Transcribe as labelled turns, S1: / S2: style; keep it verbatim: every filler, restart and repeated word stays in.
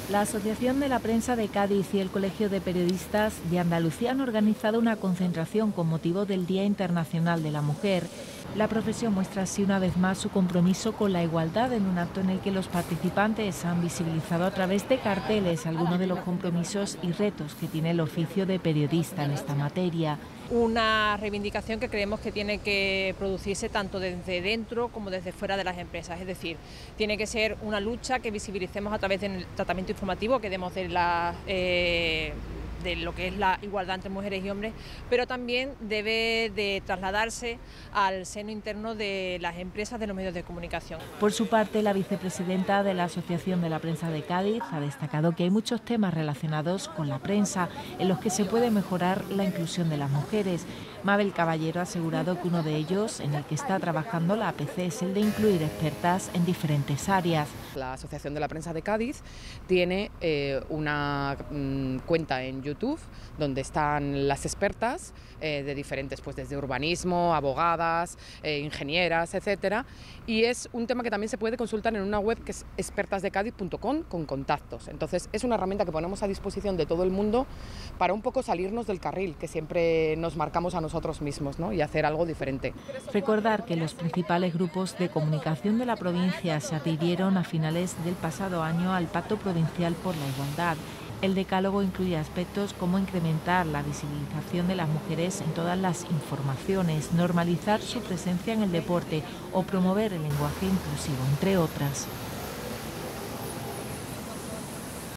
S1: La Asociación de la Prensa de Cádiz y el Colegio de Periodistas de Andalucía han organizado una concentración con motivo del Día Internacional de la Mujer. La profesión muestra así una vez más su compromiso con la igualdad en un acto en el que los participantes han visibilizado a través de carteles algunos de los compromisos y retos que tiene el oficio de periodista en esta materia.
S2: Una reivindicación que creemos que tiene que producirse tanto desde dentro como desde fuera de las empresas, es decir, tiene que ser una lucha que visibilicemos a través del tratamiento informativo que demos de la... Eh, de lo que es la igualdad entre mujeres y hombres, pero también debe de trasladarse al seno interno de las empresas, de los medios de comunicación.
S1: Por su parte, la vicepresidenta de la Asociación de la Prensa de Cádiz ha destacado que hay muchos temas relacionados con la prensa en los que se puede mejorar la inclusión de las mujeres. Mabel Caballero ha asegurado que uno de ellos, en el que está trabajando la A P C, es el de incluir expertas en diferentes áreas.
S3: La Asociación de la Prensa de Cádiz tiene eh, una mm, cuenta en YouTube donde están las expertas eh, de diferentes, pues desde urbanismo, abogadas, eh, ingenieras, etcétera. Y es un tema que también se puede consultar en una web que es expertas de cádiz punto com con contactos. Entonces es una herramienta que ponemos a disposición de todo el mundo para un poco salirnos del carril que siempre nos marcamos a nosotros mismos, ¿no? Y hacer algo diferente.
S1: Recordar que los principales grupos de comunicación de la provincia se adhirieron a finales del pasado año al Pacto Provincial por la Igualdad. El decálogo incluye aspectos como incrementar la visibilización de las mujeres en todas las informaciones, normalizar su presencia en el deporte o promover el lenguaje inclusivo, entre otras.